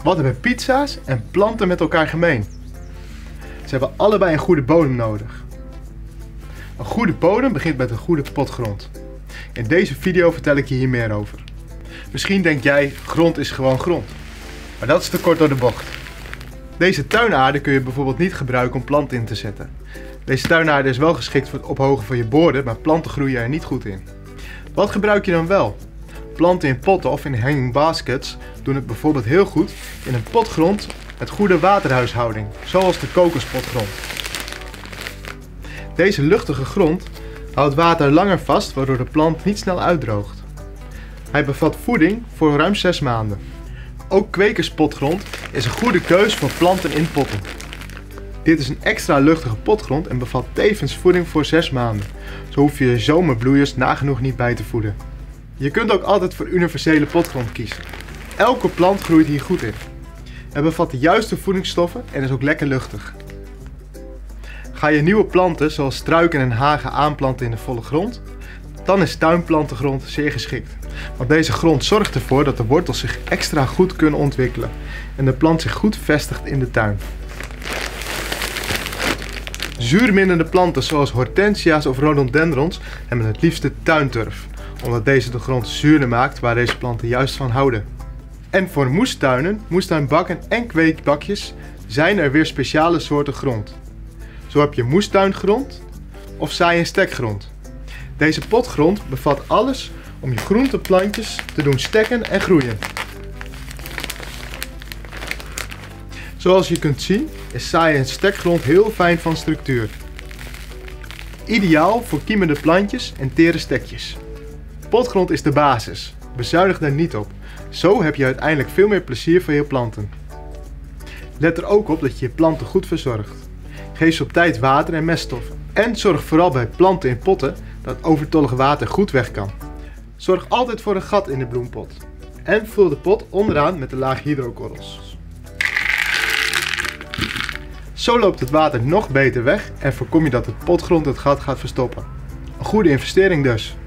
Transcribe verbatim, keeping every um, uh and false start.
Wat hebben pizza's en planten met elkaar gemeen? Ze hebben allebei een goede bodem nodig. Een goede bodem begint met een goede potgrond. In deze video vertel ik je hier meer over. Misschien denk jij, grond is gewoon grond. Maar dat is te kort door de bocht. Deze tuinaarde kun je bijvoorbeeld niet gebruiken om planten in te zetten. Deze tuinaarde is wel geschikt voor het ophogen van je borden, maar planten groeien er niet goed in. Wat gebruik je dan wel? Planten in potten of in hanging baskets doen het bijvoorbeeld heel goed in een potgrond met goede waterhuishouding, zoals de kokospotgrond. Deze luchtige grond houdt water langer vast, waardoor de plant niet snel uitdroogt. Hij bevat voeding voor ruim zes maanden. Ook kwekerspotgrond is een goede keus voor planten in potten. Dit is een extra luchtige potgrond en bevat tevens voeding voor zes maanden. Zo hoef je je zomerbloeiers nagenoeg niet bij te voeden. Je kunt ook altijd voor universele potgrond kiezen. Elke plant groeit hier goed in. Het bevat de juiste voedingsstoffen en is ook lekker luchtig. Ga je nieuwe planten zoals struiken en hagen aanplanten in de volle grond, dan is tuinplantengrond zeer geschikt. Want deze grond zorgt ervoor dat de wortels zich extra goed kunnen ontwikkelen en de plant zich goed vestigt in de tuin. Zuurminnende planten zoals hortensia's of rhododendrons hebben het liefste tuinturf, omdat deze de grond zuurder maakt waar deze planten juist van houden. En voor moestuinen, moestuinbakken en kweekbakjes zijn er weer speciale soorten grond. Zo heb je moestuingrond of saai- en stekgrond. Deze potgrond bevat alles om je groenteplantjes te doen stekken en groeien. Zoals je kunt zien is saai- en stekgrond heel fijn van structuur. Ideaal voor kiemende plantjes en tere stekjes. Potgrond is de basis, bezuinig daar niet op. Zo heb je uiteindelijk veel meer plezier van je planten. Let er ook op dat je je planten goed verzorgt. Geef ze op tijd water en meststof. En zorg vooral bij planten in potten dat overtollig water goed weg kan. Zorg altijd voor een gat in de bloempot. En vul de pot onderaan met een laag hydrokorrels. Zo loopt het water nog beter weg en voorkom je dat de potgrond het gat gaat verstoppen. Een goede investering dus.